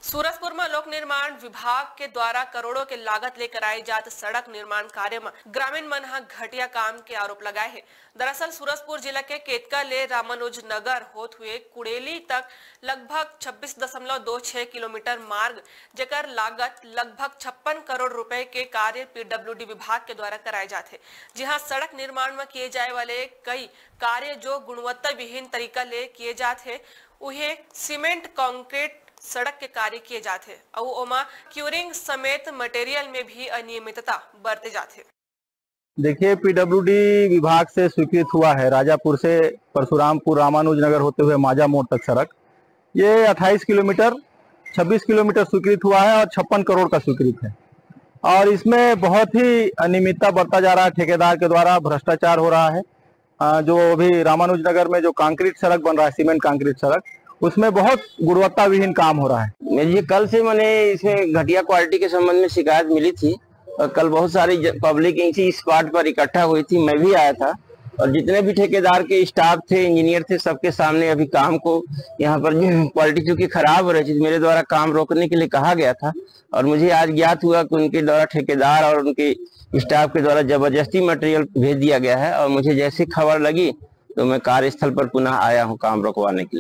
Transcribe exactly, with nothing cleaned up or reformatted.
सूरजपुर में लोक निर्माण विभाग के द्वारा करोड़ों के लागत लेकर आई जात सड़क निर्माण कार्य में ग्रामीण मन घटिया काम के आरोप लगाए हैं। दरअसल सूरजपुर जिला के केतका ले रामानुज नगर होते हुए कुड़ेली तक लगभग छब्बीस दशमलव दो छह किलोमीटर मार्ग जेकर लागत लगभग छप्पन करोड़ रुपए के कार्य पीडब्ल्यूडी विभाग के द्वारा कराए जाते, जहां सड़क निर्माण में किए जाए वाले कई कार्य जो गुणवत्ता विहीन तरीका ले किए जाते उन्हें सीमेंट कंक्रीट सड़क के कार्य किए जाते और ओमा क्यूरिंग समेत मटेरियल में भी अनियमितता बरते जाते। देखिए, पीडब्ल्यूडी विभाग से स्वीकृत हुआ है राजापुर से परशुरामपुर रामानुज नगर होते हुए माजा मोड़ तक सड़क। ये अट्ठाईस किलोमीटर छब्बीस किलोमीटर स्वीकृत हुआ है और छप्पन करोड़ का स्वीकृत है। और इसमें बहुत ही अनियमितता बरता जा रहा है, ठेकेदार के द्वारा भ्रष्टाचार हो रहा है। जो अभी रामानुज नगर में जो कंक्रीट सड़क बन रहा है, सीमेंट कंक्रीट सड़क, उसमें बहुत गुणवत्ता विहीन काम हो रहा है। ये कल से मैंने इसमें घटिया क्वालिटी के संबंध में शिकायत मिली थी और कल बहुत सारी पब्लिक इसी स्पॉट पर इकट्ठा हुई थी, मैं भी आया था और जितने भी ठेकेदार के स्टाफ थे, इंजीनियर थे, सबके सामने अभी काम को यहाँ पर जो क्वालिटी चूंकि खराब हो रही थी, मेरे द्वारा काम रोकने के लिए कहा गया था और मुझे आज ज्ञात हुआ कि उनके द्वारा ठेकेदार और उनके स्टाफ के द्वारा जबरदस्ती मटेरियल भेज दिया गया है। और मुझे जैसी खबर लगी तो मैं कार्यस्थल पर पुनः आया हूँ काम रोकवाने के लिए।